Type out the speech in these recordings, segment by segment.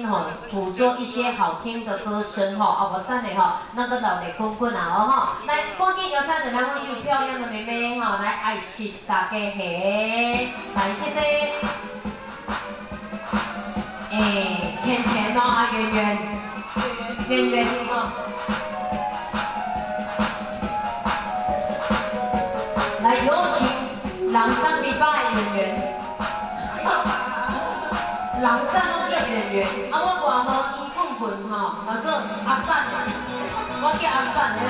哈捕捉一些好听的歌声哈，啊，我等下哈，那个老雷滚滚啊哈，来，赶紧邀请着咱们有漂亮的妹妹哈，来爱惜大家嘿，来谢谢，浅浅哦啊，圆圆哈，来有请人山比巴的圆圆。 人山拢叫圆圆，啊我外号伊棍棍吼，叫做阿散，我叫阿散的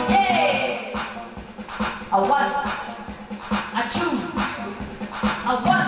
啦，a one, a two, a one.